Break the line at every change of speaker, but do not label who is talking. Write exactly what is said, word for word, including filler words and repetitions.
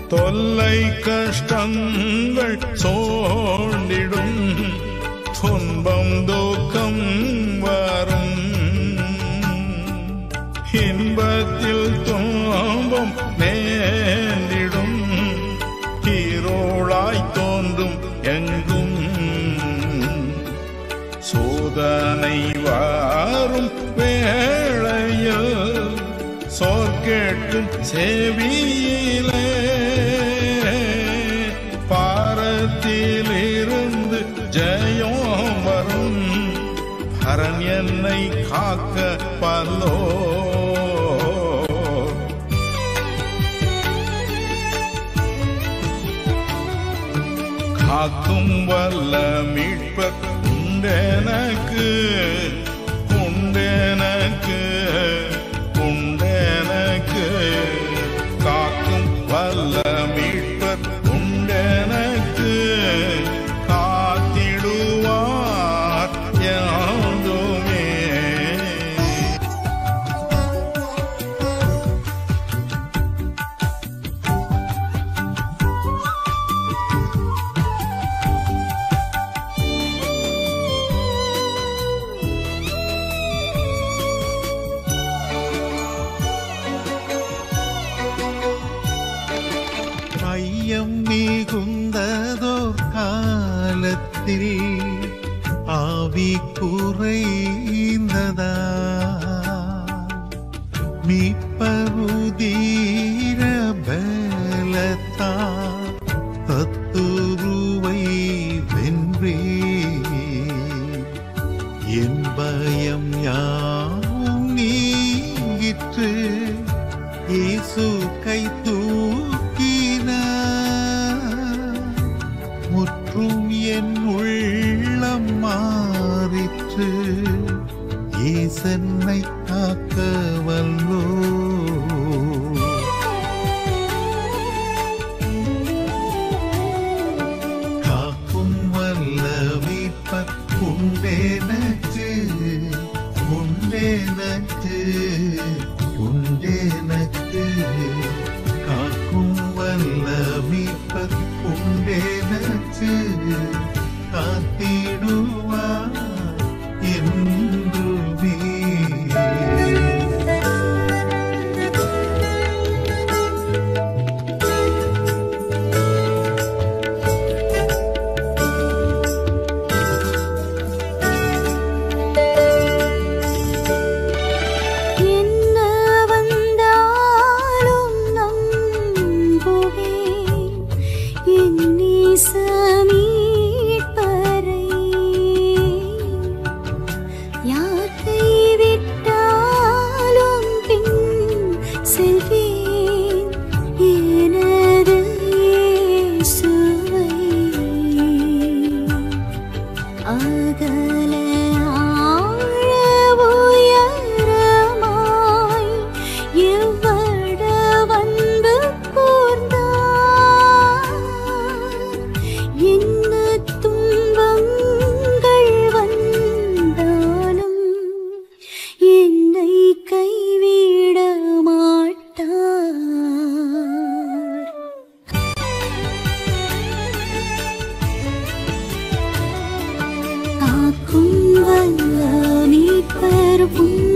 தொல்லை கஷ்டங்கள் சோண்டிடும் துன்பம் துக்கம் வரும் இன்பத்தில் துன்பம் நேரிடும் இருளாய் தோன்றும் எங்கும் சோதனை வாரும் வேளையில் சொற்கேட்கும் செவியிலே பாரத்திலிருந்து ஜெயம் வரும் ஹரன் என்னை காக்க பல்லோ காக்கும் வல்ல மீட்பர் உண்டெனக்கு உண்டெனக்கு உண்டெனக்கு காக்கும் வல்ல மீட்பர் உண்டெனக்கு காத்திடுவார் யாதுமே
ஐயம் மிகுந்ததோ காலத்தில் ஆவி குறைந்ததா மீட்பருதீர பலத்தா தத்துருவை வென்றே என் பயம் யாவும் நீங்கிற்று இயேசு கை முற்றும் என் உள்ளம் மாறிற்று ஈசன்னை காக்க வல்லோ காக்கும் வல்ல மீட்பர் உண்டேனக்கு உண்டேனக்கு உண்டேனக்கு காக்கும் வல்ல மீட்பர் உண்டேனக்கு காத்திடுவார் என்றுமே Aku